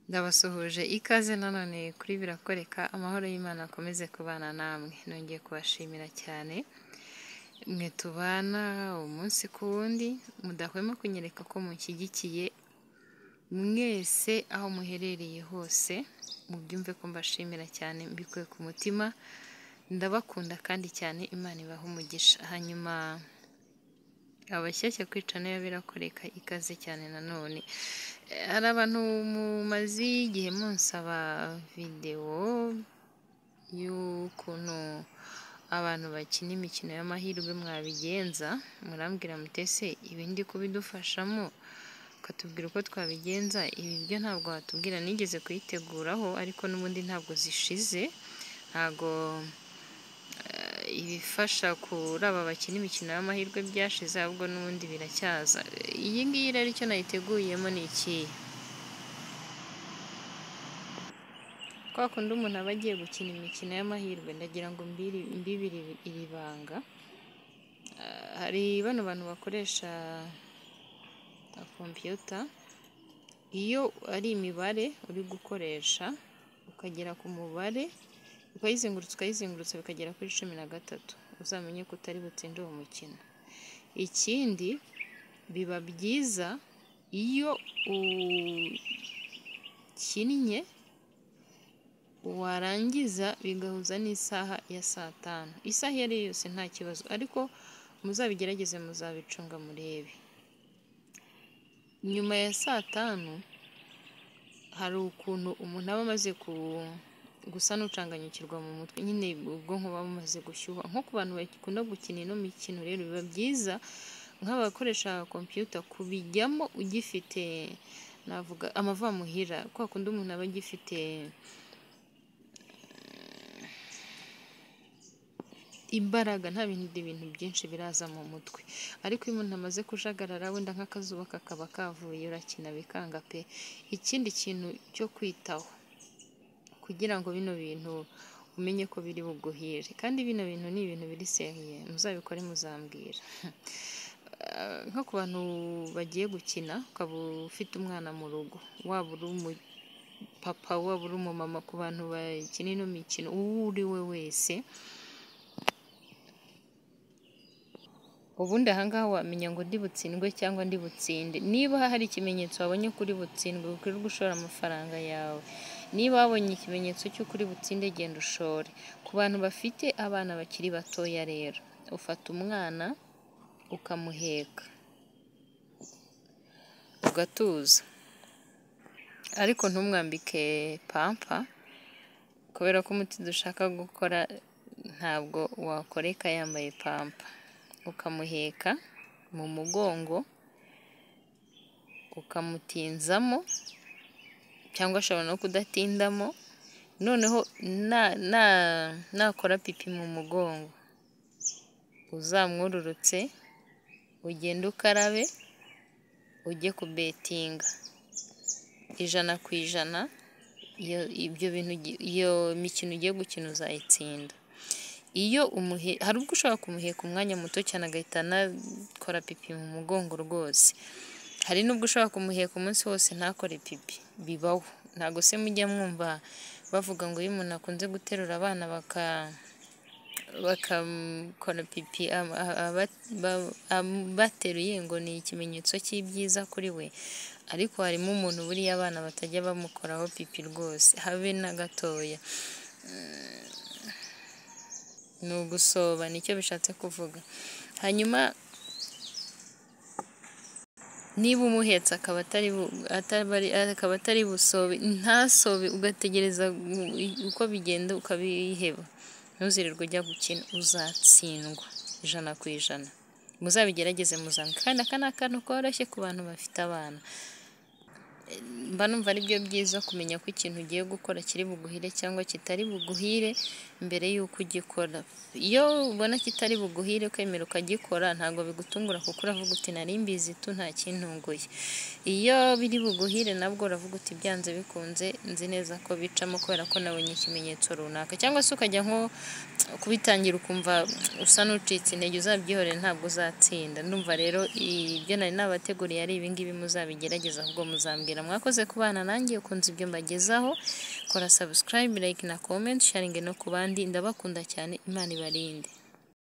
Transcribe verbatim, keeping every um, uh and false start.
Ndabasuhuje ikaze nanone kuri birakoreka amahoro y'Imana akomeze kubana namwe nongeye kubashimira cyane mwe tubana umunsi ku wundi mudahwema kunyereka ko munshyigikiye mwese aho muherereye hose mubyumve ko mbashimira cyane mbikuye ku mutima ndabakunda kandi cyane Imana ibaha umugisha hanyuma abashyashya kwica nayo birakoreka ikaze cyane nanone hari abantu mumaze igihe munsaba videwo y'ukuntu abantu bakina imikino y'amahirwe mwabigenza murambwira mutese ibindi kubidufashamo ukatubwira uko twabigenza ibi byo ntabwo watubwira nigeze kuyiteguraho ariko n'ubundi ntabwo zishize ntabwo ibifasha kuri aba bakina imikino y'amahirwe byashize ahubwo n'ubundi biracyaza iyi ngiyi rero icyo nayiteguyemo ni iki kwa kundi umuntu aba agiye gukina imikino y'amahirwe ndagira ngo mbibiri iri banga hari bano bantu bakoresha kompiyuta iyo ari imibare uri gukoresha ukagera ku mubare ukayizengurutsa ukayizengurutsa bikagera kuri cumi na gatatu uzamenye ko utari butsinde uwo mukino ikindi biba byiza iyo ukinnye warangiza bigahuza n'isaha ya saa tanu isaha iyo ari yo yose nta kibazo ariko muzabigerageze muzabicunga murebe nyuma ya saa tanu hari ukuntu umuntu aba amaze ku gusa n'ucanganyukirwa mu mutwe nyine ubwonko buba bumaze gushyuha nko ku bantu bakunda gukina ino mikino rero biba byiza nk'abakoresha kompiyuta kubijyamo ugifite navuga amavamuhira kwa kundi umuntu aba agifite imbaraga nta bindi bintu byinshi biraza mu mutwe ariko iyo umuntu amaze kujagarara wenda nk'akazuba kakaba kavuye urakina bikanga pe ikindi kintu cyo kwitaho kugira ngo bino bintu umenye ko biri buguhire kandi bino bintu ni ibintu biri seriye muzabikore muzambwira nko ku bantu bagiye gukina ukaba ufite umwana mu rugo waba uri umupapa waba uri umumama ku bantu bakina ino mikino uwo uri we wese ubundi ahangaha wamenya ngo ndi butsindwe cyangwa ndi butsinde niba hari ikimenyetso wabonye kuri butsindwe ukwiye gushora amafaranga yawe niba wabonye ikimenyetso cy'uko uri butsinde genda ushore ku bantu bafite abana bakiri batoya rero ufata umwana ukamuheka ugatuza ariko ntumwambike pampa kubera ko umuti dushaka gukora ntabwo wakoreka yambaye pampa ukamuheka mu mugongo ukamutinzamo cyangwa ashobora no kudatindamo noneho nakora pipi mu mugongo uzamwururutse ugende ukarabe ujye kubetinga ijana ku ijana ibyo bintu iyo mikino ugiye gukina uzayitsinda iyo umuhe hari ubwo ushobora kumuheka umwanya muto cyane agahita anakora pipi mu mugongo rwose hari n'ubwo ushobora kumuheka umunsi wose ntakore pipi bibaho ntabwo se mujya mwumva bavuga ngo iyo umuntu akunze guterura abana bakakora pipi bateruye ngo ni ikimenyetso cy'ibyiza kuri we ariko harimo umuntu buriya abana batajya bamukoraho pipi rwose habe na gatoya ni ugusoba nicyo bishatse kuvuga hanyuma niba umuhetse akaba atari busobe ntasobe ugategereza uko bigenda ukabiheba ntuzirirwe ujya gukina uzatsindwa ijana ku ijana muzabigerageze muzambwe kandi aka ni akantu koroshye ku bantu bafite abana mba numva ari byo byiza kumenya ko ikintu ugiye gukora kiri buguhire cyangwa kitari buguhire mbere y'uko ugikora iyo ubona kitari buguhire ukemera ukagikora ntabwo bigutungura kuko uravuga uti nari mbizi tu nta kintunguye iyo biri buguhire nabwo uravuga uti byanze bikunze nzi neza ko bicamo kubera ko nabonye ikimenyetso runaka cyangwa se ukajya nko kubitangira ukumva usa n'ucitse intege uzabyihorera ntabwo uzatsinda ndumva rero ibyo nari nabateguriye ari ibingibi muzabigerageza ahubwo muzambwira mwakoze kubana nanjye ukunze ibyo mbagezaho, kora subscribe, like na comment, sharing no ku bandi. Ndabakunda cyane, Imana ibarinde.